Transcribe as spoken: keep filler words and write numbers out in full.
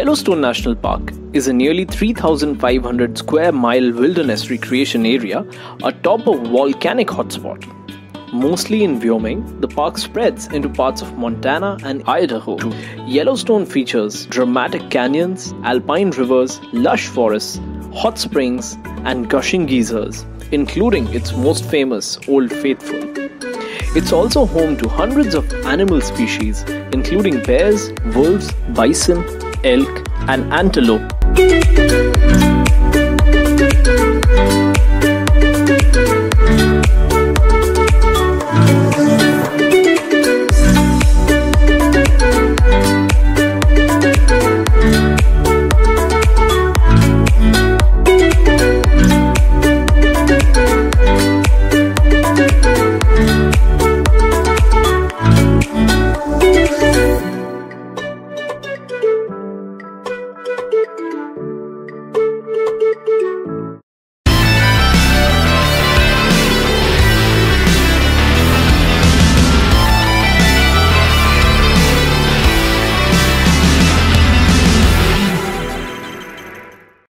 Yellowstone National Park is a nearly three thousand five hundred square mile wilderness recreation area atop a volcanic hotspot. Mostly in Wyoming, the park spreads into parts of Montana and Idaho. Yellowstone features dramatic canyons, alpine rivers, lush forests, hot springs, and gushing geysers, including its most famous Old Faithful. It's also home to hundreds of animal species, including bears, wolves, bison, elk, and antelope.